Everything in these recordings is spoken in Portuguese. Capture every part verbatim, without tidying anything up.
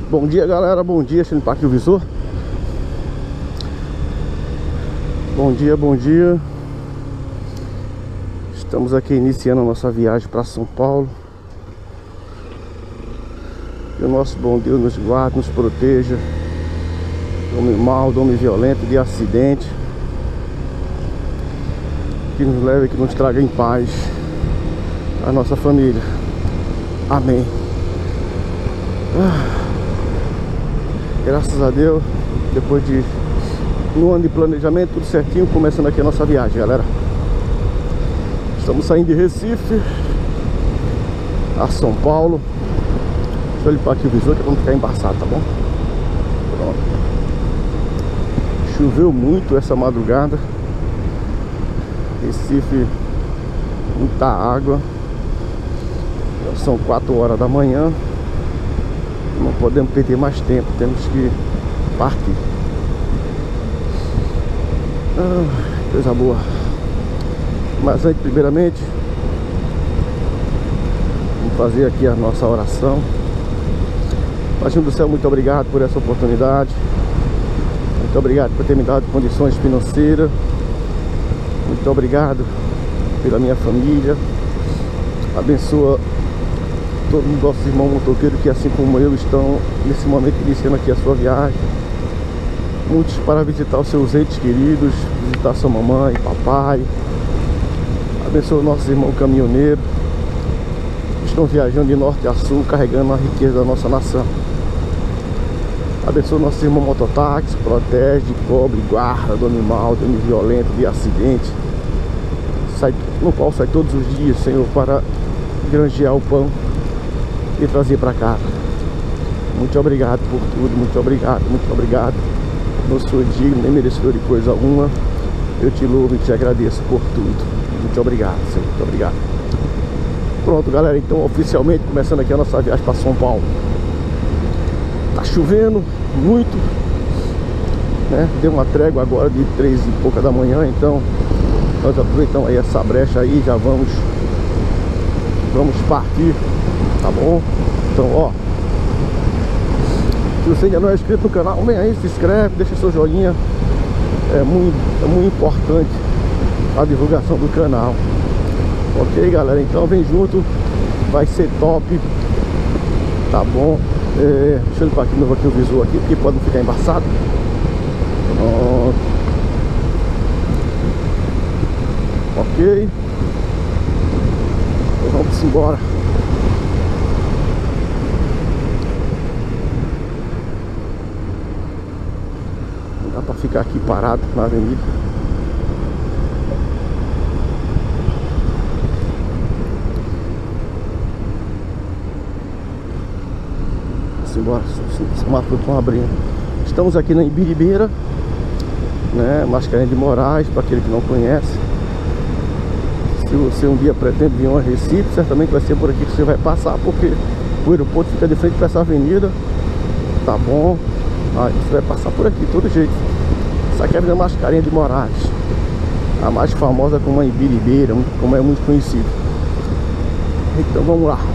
Bom dia, galera, bom dia. Deixa eu limpar aqui o visor. Bom dia, bom dia. Estamos aqui iniciando a nossa viagem para São Paulo. Que o nosso bom Deus nos guarde, nos proteja do homem mau, do homem violento, de acidente. Que nos leve, que nos traga em paz a nossa família. Amém. Ah, graças a Deus, depois de um ano de planejamento, tudo certinho, começando aqui a nossa viagem, galera. Estamos saindo de Recife a São Paulo. Deixa eu limpar aqui o visor que é pra não ficar embaçado, tá bom? Pronto. Choveu muito essa madrugada. Recife, muita água. Já são quatro horas da manhã. Não podemos perder mais tempo, temos que partir. Ah, coisa boa. Mas antes, primeiramente, vamos fazer aqui a nossa oração. Pai do céu, muito obrigado por essa oportunidade. Muito obrigado por ter me dado condições financeiras. Muito obrigado pela minha família. Abençoa todos os nossos irmãos motoqueiros que, assim como eu, estão nesse momento iniciando aqui a sua viagem. Muitos para visitar os seus entes queridos, visitar sua mamãe, papai. Abençoa nossos irmãos caminhoneiros que estão viajando de norte a sul, carregando a riqueza da nossa nação. Abençoa nossos irmãos mototáxi, protege, cobre, guarda do animal, do homem violento, de acidente, sai, no qual sai todos os dias, Senhor, para granjear o pão e trazer para casa. Muito obrigado por tudo, muito obrigado, muito obrigado. Não sou digno, nem merecedor de coisa alguma. Eu te louvo e te agradeço por tudo. Muito obrigado, Senhor, muito obrigado. Pronto, galera, então oficialmente começando aqui a nossa viagem para São Paulo. Tá chovendo muito, né? Deu uma trégua agora de três e pouca da manhã, então nós aproveitamos aí essa brecha aí, já vamos vamos partir, tá bom? Então, ó, se você ainda não é inscrito no canal, vem aí, se inscreve, deixa seu joinha. É muito, é muito importante a divulgação do canal. Ok, galera? Então vem junto, vai ser top, tá bom? É, deixa eu limpar aqui, novo aqui o visor aqui, porque pode não ficar embaçado. Pronto. Ok. Então vamos embora. Não dá pra ficar aqui parado na avenida. Embora, os semáforos estão abrindo. Estamos aqui na Ibiribeira, né? Mascarenhas de Moraes, para aquele que não conhece. Se você um dia pretende vir a Recife, certamente vai ser por aqui que você vai passar, porque o aeroporto fica de frente para essa avenida, tá bom? Aí você vai passar por aqui, de todo jeito. Essa aqui é a Avenida Mascarenhas de Moraes, a mais famosa como a Ibiribeira, como é muito conhecida. Então vamos lá.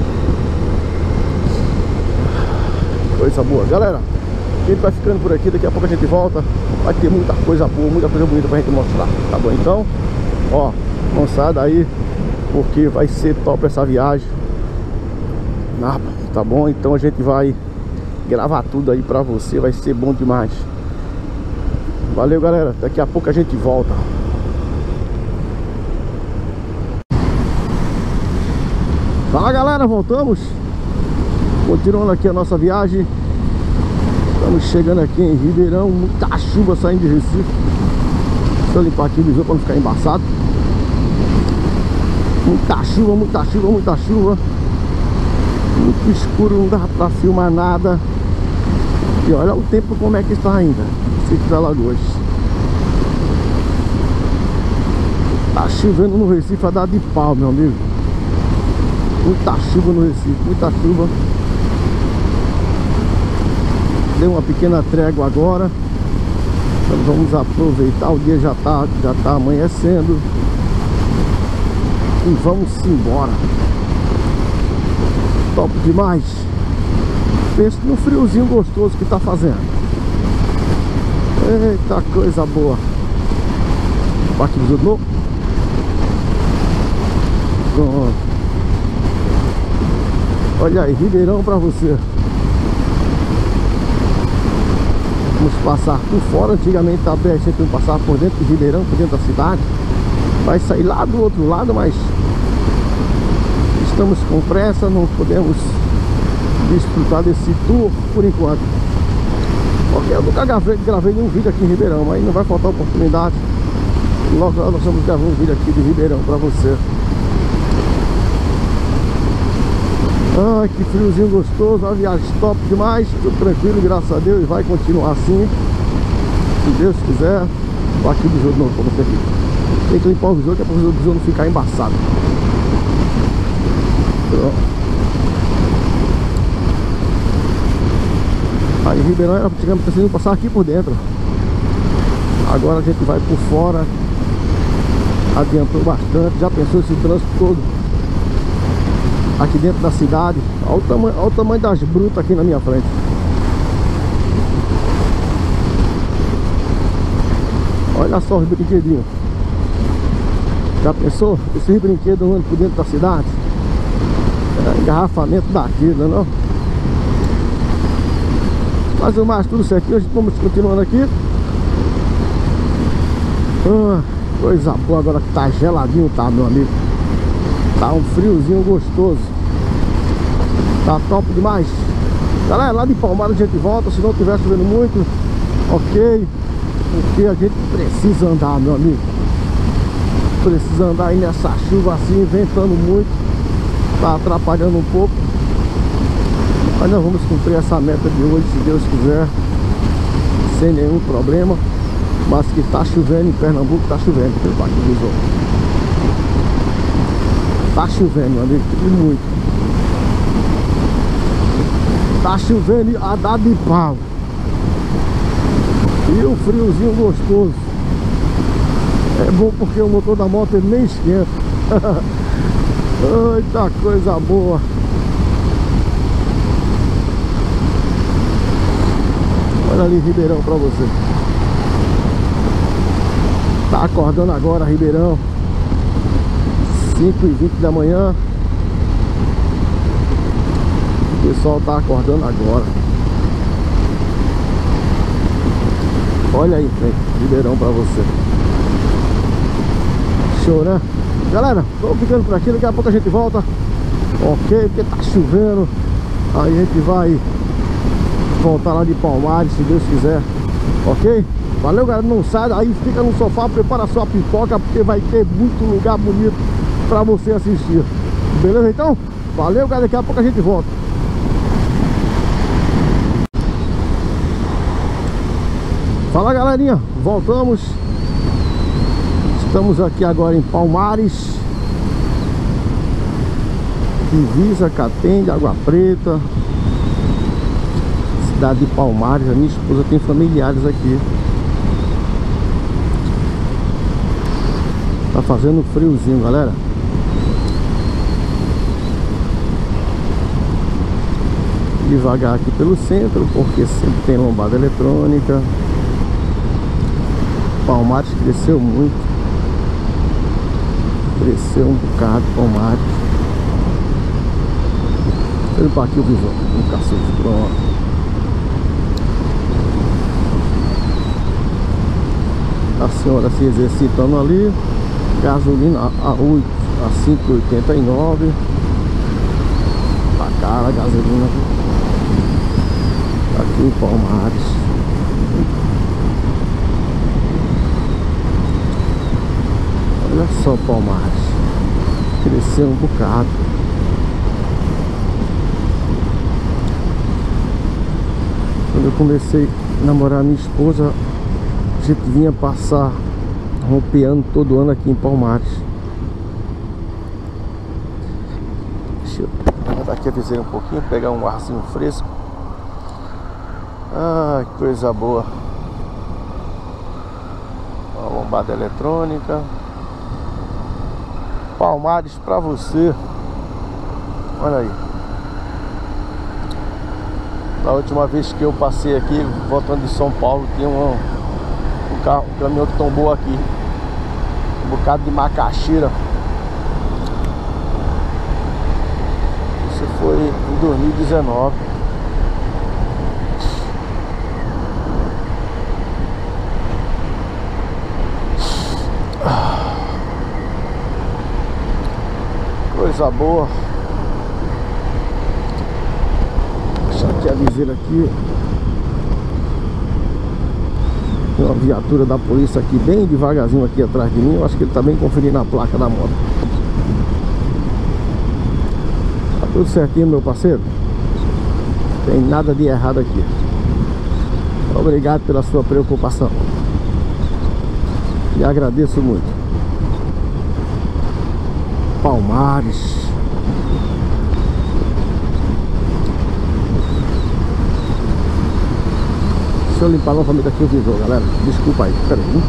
Coisa boa, galera. A gente vai ficando por aqui, daqui a pouco a gente volta. Vai ter muita coisa boa, muita coisa bonita pra gente mostrar, tá bom? Então, ó, moçada aí, porque vai ser top essa viagem. Ah, tá bom? Então a gente vai gravar tudo aí pra você, vai ser bom demais. Valeu, galera, daqui a pouco a gente volta. Fala, galera, voltamos. Continuando aqui a nossa viagem. Estamos chegando aqui em Ribeirão. Muita chuva saindo de Recife. Deixa eu limpar aqui o visor para não ficar embaçado. Muita chuva, muita chuva, muita chuva. Muito escuro, não dá para filmar nada. E olha o tempo como é que está ainda. Recife das Alagoas. Tá chovendo no Recife a dar de pau, meu amigo. Muita chuva no Recife, muita chuva. Deu uma pequena trégua agora. Então vamos aproveitar, o dia já tá, já tá amanhecendo. E vamos embora. Top demais. Pensa no friozinho gostoso que tá fazendo. Eita, coisa boa. Aqui de novo. Pronto. Olha aí, Ribeirão pra você. Vamos passar por fora. Antigamente a B R cento e um passava por dentro de Ribeirão, por dentro da cidade. Vai sair lá do outro lado, mas estamos com pressa, não podemos desfrutar desse tour por enquanto. Porque eu nunca gravei, gravei nenhum vídeo aqui em Ribeirão, mas não vai faltar oportunidade. Logo nós estamos gravando um vídeo aqui de Ribeirão pra você. Ai, que friozinho gostoso, uma viagem top demais, tudo tranquilo, graças a Deus, e vai continuar assim, se Deus quiser. Vou aqui o visor de novo pra você aqui. Tem que limpar o visor, que é para o visor não ficar embaçado. Pronto. Aí Ribeirão era antigamente precisando passar aqui por dentro. Agora a gente vai por fora. Adiantou bastante, já pensou esse trânsito todo aqui dentro da cidade. Olha o tamanho, olha o tamanho das brutas aqui na minha frente. Olha só os brinquedinhos. Já pensou? Esses brinquedos andando por dentro da cidade? É, engarrafamento daquilo, não? Mas o mais tudo certinho, a gente vamos continuando aqui. Ah, coisa boa agora que tá geladinho, tá, meu amigo? Tá um friozinho gostoso. Tá top demais. Galera, lá de Palmares a gente volta. Se não estiver chovendo muito, ok. Porque a gente precisa andar, meu amigo. Precisa andar aí nessa chuva assim, ventando muito. Tá atrapalhando um pouco. Mas nós vamos cumprir essa meta de hoje, se Deus quiser, sem nenhum problema. Mas que tá chovendo em Pernambuco, tá chovendo pelo Parque do Visor. Tá chovendo, meu amigo, e muito. Tá chovendo a dar de pau. E o friozinho gostoso. É bom porque o motor da moto ele nem esquenta. Eita, coisa boa. Olha ali Ribeirão pra você. Tá acordando agora Ribeirão, cinco e vinte da manhã. O pessoal tá acordando agora. Olha aí, frente, Ribeirão pra você. Show, né? Galera, tô ficando por aqui, daqui a pouco a gente volta. Ok, porque tá chovendo. Aí a gente vai voltar lá de Palmares, se Deus quiser. Ok? Valeu, galera, não sai daí, fica no sofá, prepara a sua pipoca, porque vai ter muito lugar bonito pra você assistir. Beleza, então? Valeu, galera, daqui a pouco a gente volta. Fala, galerinha, voltamos. Estamos aqui agora em Palmares, divisa Catende, Água Preta, cidade de Palmares. A minha esposa tem familiares aqui. Tá fazendo friozinho, galera. Devagar aqui pelo centro, porque sempre tem lombada eletrônica. Palmares cresceu muito. Cresceu um bocado, Palmares. Deixa eu limpar aqui o visor, um cacete, pronto. A senhora se exercitando ali. Gasolina a oito, a cinco e oitenta e nove. Tá cara a gasolina aqui em Palmares. Olha só Palmares, cresceu um bocado. Quando eu comecei a namorar minha esposa, a gente vinha passar rompeando todo ano aqui em Palmares. Deixa eu levantar aqui a viseira um pouquinho, pegar um arzinho fresco. Ai, que coisa boa. Uma lombada eletrônica. Palmares pra você. Olha aí. Na última vez que eu passei aqui, voltando de São Paulo, tinha um, um, carro, um caminhão que tombou aqui. Um bocado de macaxeira. Isso foi em dois mil e dezenove. Coisa boa. Deixa aqui a viseira aqui. Tem uma viatura da polícia aqui bem devagarzinho aqui atrás de mim. Eu acho que ele tá bem conferindo a placa da moto. Tá tudo certinho, meu parceiro. Tem nada de errado aqui. Obrigado pela sua preocupação. E agradeço muito. Palmares. Deixa eu limpar novamente aqui o visor, galera. Desculpa aí, peraí, hein?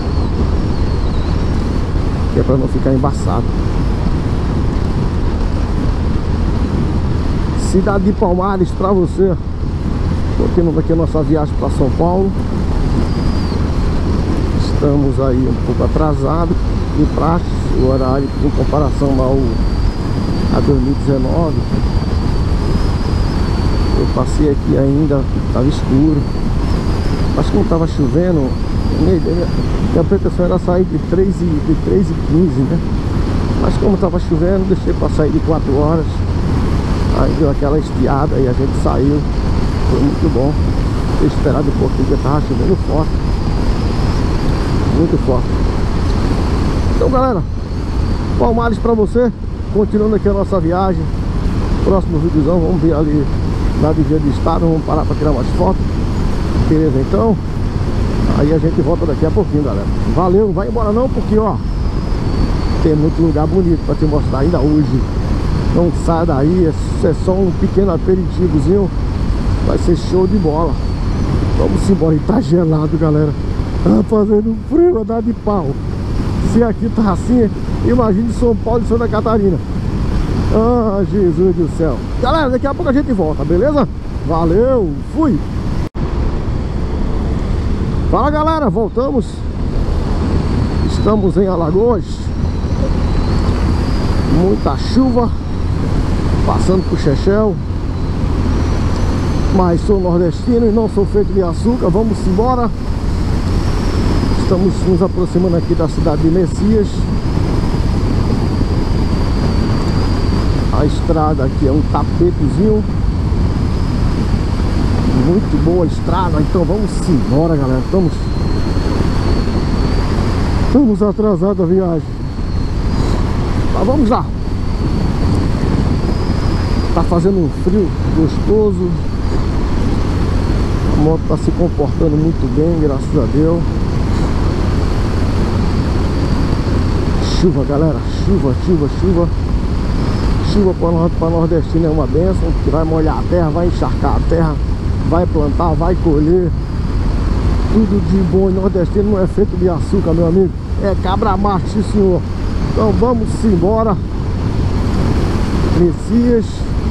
Que é pra não ficar embaçado. Cidade de Palmares pra você. Continuando aqui a nossa viagem para São Paulo. Estamos aí um pouco atrasados em praxe, o horário em comparação ao a dois mil e dezenove. Eu passei aqui ainda, estava escuro. Acho que não estava chovendo. Minha, minha, minha pretensão era sair de três e quinze, né? Mas como estava chovendo, deixei para sair de quatro horas. Aí deu aquela estiada e a gente saiu. Foi muito bom. Eu esperava um pouquinho, porque estava chovendo forte. Muito forte. Então, galera, Palmares pra você. Continuando aqui a nossa viagem. Próximo videozão, vamos ver ali na Divisa do Estado. Vamos parar para tirar umas fotos. Beleza, então. Aí a gente volta daqui a pouquinho, galera. Valeu, não vai embora não, porque ó, tem muito lugar bonito para te mostrar ainda hoje. Não sai daí, é só um pequeno aperitivozinho. Vai ser show de bola. Vamos embora. E tá gelado, galera. Tá fazendo frio, a dar de pau. Se aqui tá assim, imagine São Paulo e Santa Catarina. Ah, Jesus do céu. Galera, daqui a pouco a gente volta, beleza? Valeu, fui. Fala, galera, voltamos. Estamos em Alagoas. Muita chuva. Passando por Chechel. Mas sou nordestino e não sou feito de açúcar. Vamos embora. Estamos nos aproximando aqui da cidade de Messias. A estrada aqui é um tapetezinho. Muito boa a estrada. Então vamos embora, galera. Estamos Estamos atrasados a viagem. Mas vamos lá. Tá fazendo um frio gostoso. A moto tá se comportando muito bem, graças a Deus. Chuva, galera, chuva, chuva, chuva. Chuva para nordestino é uma bênção, que vai molhar a terra, vai encharcar a terra, vai plantar, vai colher. Tudo de bom. E nordestino não é feito de açúcar, meu amigo. É cabra macho, sim, senhor. Então vamos embora. Messias.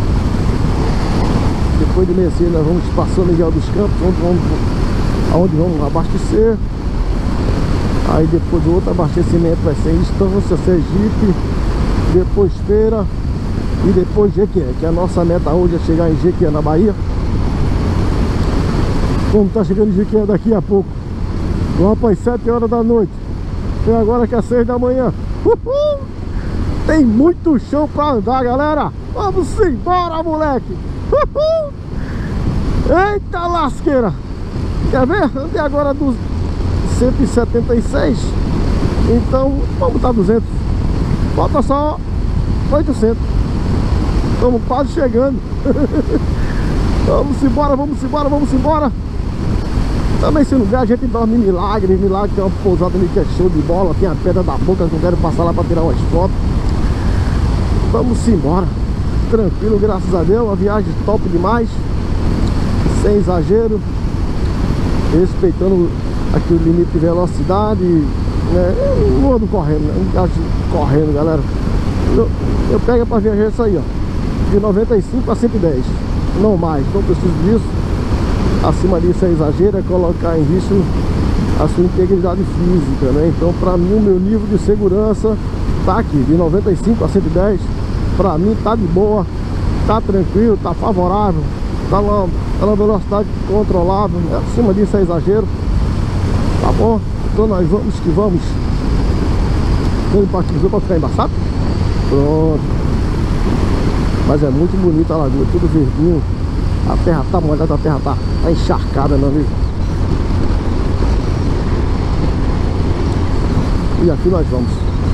Depois de Messias nós vamos para São Miguel dos Campos, onde vamos, onde vamos abastecer. Aí depois o outro abastecimento vai ser Estância, Sergipe, depois Feira e depois Jequié, que a nossa meta hoje é chegar em Jequié, na Bahia. Como tá chegando em Jequié daqui a pouco, lá para as sete horas da noite, e agora que é seis da manhã. Uhul! Tem muito chão para andar, galera. Vamos embora, moleque. Uhul! Eita lasqueira. Quer ver? Andei agora dos cento e setenta e seis. Então vamos botar duzentos. Falta só oitocentos. Estamos quase chegando. Vamos embora, vamos embora, vamos embora. Também se não der, a gente dorme em Milagre. Milagre tem uma pousada ali que é show de bola. Tem a Pedra da Boca, que eu quero passar lá para tirar umas fotos. Vamos embora. Tranquilo, graças a Deus. Uma viagem top demais. Sem exagero. Respeitando aqui o limite de velocidade, né? Eu não ando correndo, né? Não gasto correndo, galera. Eu, eu pego pra viajar isso aí, ó, de noventa e cinco a cento e dez. Não mais, não preciso disso. acima disso é exagero, é colocar em risco a sua integridade física, né? Então, para mim, o meu nível de segurança tá aqui, de noventa e cinco a cento e dez. Para mim, tá de boa, tá tranquilo, tá favorável, tá na, tá na velocidade controlável. Acima disso é exagero, tá bom? Então, nós vamos que vamos. Vamos para aqui, para ficar embaçado. Pronto. Mas é muito bonita a lagoa, tudo verdinho. A terra tá molhada, a terra tá, tá encharcada, meu amigo. E aqui nós vamos.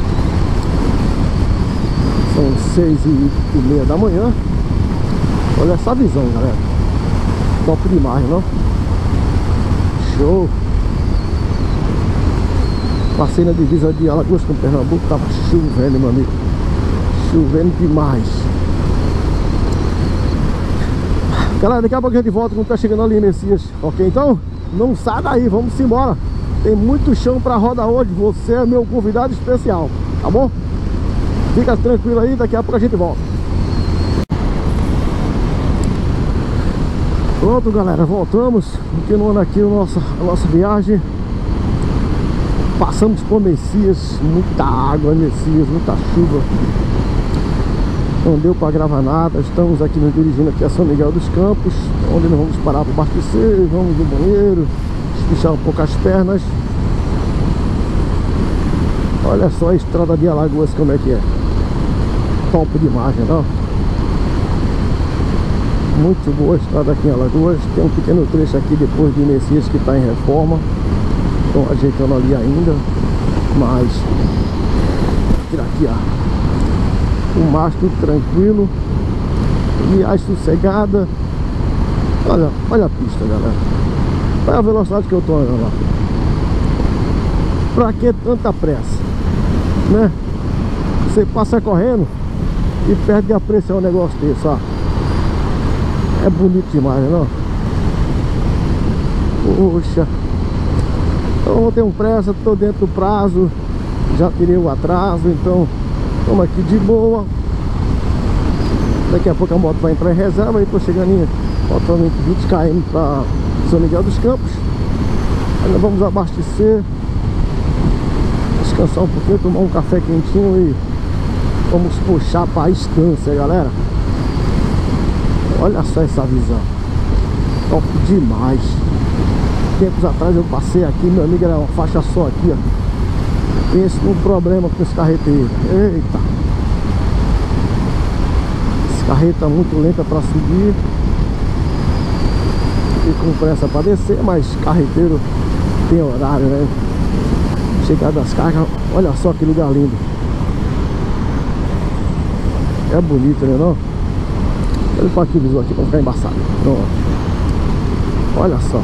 São seis e meia da manhã. Olha essa visão, galera. Top demais, não? Show. Passei na divisa de Alagoas com Pernambuco. Tava chovendo, meu amigo. Chovendo demais. Galera, daqui a pouco a gente volta quando tá chegando ali em Messias. Ok, então? Não sai daí, vamos embora. Tem muito chão pra rodar hoje. Você é meu convidado especial, tá bom? Fica tranquilo aí, daqui a pouco a gente volta. Pronto, galera, voltamos. Continuando aqui o nosso, a nossa viagem. Passamos por Messias. Muita água, Messias, muita chuva. Não deu para gravar nada. Estamos aqui nos dirigindo aqui a São Miguel dos Campos, onde nós vamos parar para abastecer, vamos no banheiro, espichar um pouco as pernas. Olha só a estrada de Alagoas como é que é. Top demais, não? Muito boa a estrada aqui em Alagoas. Tem um pequeno trecho aqui depois de Messias que está em reforma. Estão ajeitando ali ainda. Mas tira aqui, ó. O mar tudo tranquilo, viagem sossegada. Olha, olha a pista, galera. Olha a velocidade que eu tô andando lá. Pra que tanta pressa, né? Você passa correndo e perde a apreciar um negócio desse, ó. É bonito demais, não? Poxa. Então não tenho pressa, tô dentro do prazo. Já tirei o atraso, então estamos aqui de boa. Daqui a pouco a moto vai entrar em reserva. Aí tô chegando em faltando vinte quilômetros para São Miguel dos Campos. Aí nós vamos abastecer, descansar um pouquinho, tomar um café quentinho e vamos puxar para a estância, galera. Olha só essa visão, top demais. Tempos atrás eu passei aqui, meu amigo, era uma faixa só aqui, ó. Penso num problema com esse carreteiro. Eita, esse carreta muito lenta para subir e com pressa para descer, mas carreteiro tem horário, né? Chegar das cargas, olha só que lugar lindo. É bonito, né, não? Olha para aqui o visor aqui para ficar embaçado. Pronto. Olha só.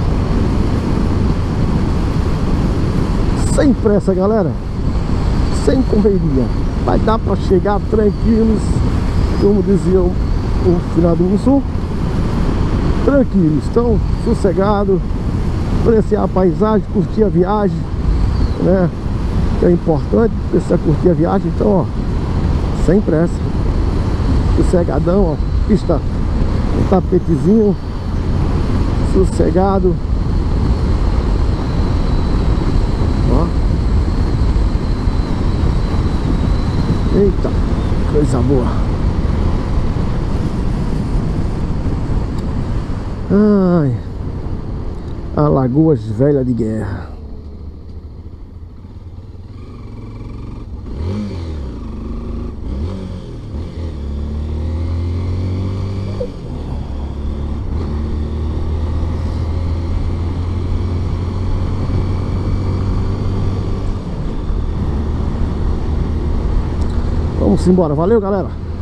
Sem pressa, galera. Sem correria. Vai dar para chegar tranquilos, como dizia o, o finado do Sul. Tranquilos, então, sossegado, apreciar a paisagem, curtir a viagem, né? Que é importante, precisa curtir a viagem, então, ó, sem pressa, sossegadão, ó, pista, um tapetezinho, sossegado, ó. Eita, coisa boa. Ai, Alagoas velha de guerra. Vamos embora, valeu, galera.